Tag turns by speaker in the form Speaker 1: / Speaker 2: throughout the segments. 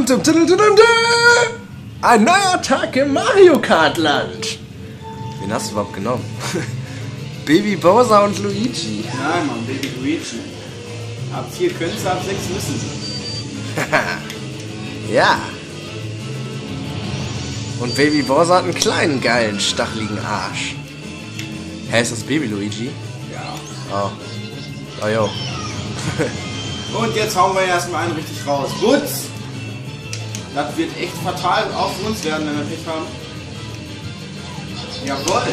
Speaker 1: Ein neuer Tag im Mario Kart Land. Wen hast du überhaupt genommen? Baby Bowser und Luigi.
Speaker 2: Nein, Mann, Baby Luigi. Ab 4 können sie, ab 6 müssen sie.
Speaker 1: Ja. Und Baby Bowser hat einen kleinen, geilen, stacheligen Arsch. Hä, ist das Baby Luigi?
Speaker 2: Ja.
Speaker 1: Oh. Oh, jo.
Speaker 2: Und jetzt hauen wir erstmal einen richtig raus. Butz! Das wird echt fatal auch für uns werden, wenn wir Pech haben. Jawohl!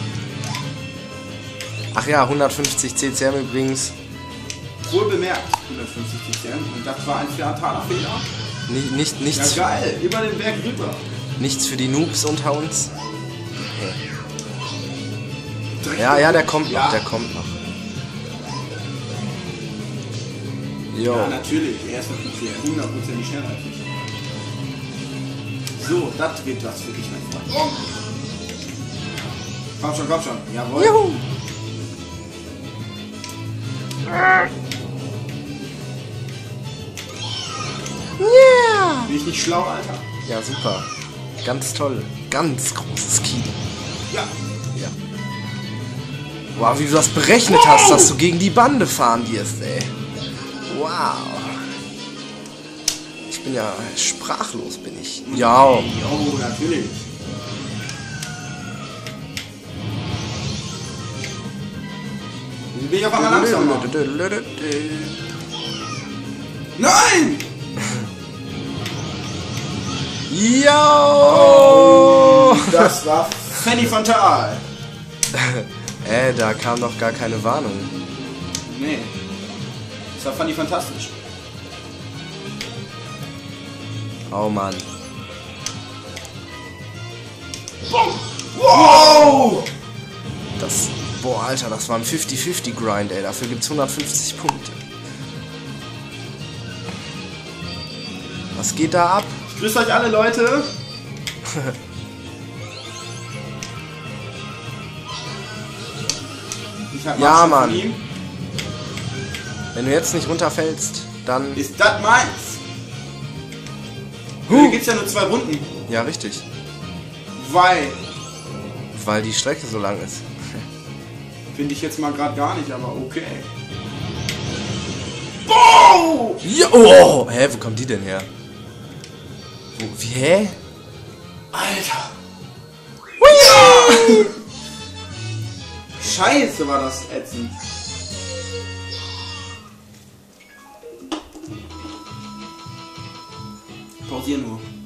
Speaker 1: Ach ja, 150 CCM übrigens.
Speaker 2: Wohl bemerkt, 150 CCM. Und das war ein fataler Fehler.
Speaker 1: Nichts,
Speaker 2: Ja geil, über den Berg rüber.
Speaker 1: nichts für die Noobs unter uns. Okay. Ja, der kommt noch, der kommt noch. Jo.
Speaker 2: Ja, natürlich. Er ist natürlich 100% schneller als ich. So, das wird was für dich, mein Freund. Oh. Komm schon, komm schon. Jawohl.
Speaker 1: Juhu. Yeah.
Speaker 2: Bin ich nicht schlau, Alter?
Speaker 1: Ja, super. Ganz toll. Ganz großes Kino.
Speaker 2: Ja.
Speaker 1: Ja. Wow, wie du das berechnet hast, dass du gegen die Bande fahren wirst, ey. Wow. Ich bin ja sprachlos, bin ich. Ja.
Speaker 2: Jo, natürlich. Bin ich auf einmal langsamer. Nein!
Speaker 1: Jo!
Speaker 2: Das war Fanny Fantal.
Speaker 1: Da kam noch gar keine Warnung.
Speaker 2: Nee. Das war Fanny fantastisch.
Speaker 1: Oh Mann.
Speaker 2: Wow!
Speaker 1: Das. Boah, Alter, das war ein 50-50 Grind, ey. Dafür gibt's 150 Punkte. Was geht da ab?
Speaker 2: Ich grüße euch alle, Leute. Ich hab
Speaker 1: Ja,
Speaker 2: Abstand
Speaker 1: Mann.
Speaker 2: von ihm.
Speaker 1: Wenn du jetzt nicht runterfällst, dann.
Speaker 2: Ist das meins? Hier gibt's ja nur 2 Runden.
Speaker 1: Ja, richtig.
Speaker 2: Weil,
Speaker 1: die Strecke so lang ist.
Speaker 2: finde ich jetzt mal gerade gar nicht, aber okay. Boah!
Speaker 1: Ja, oh! Hä, wo kommt die denn her? Wie, hä?
Speaker 2: Alter! Ja! Scheiße, war das ätzend. Pausieren nur.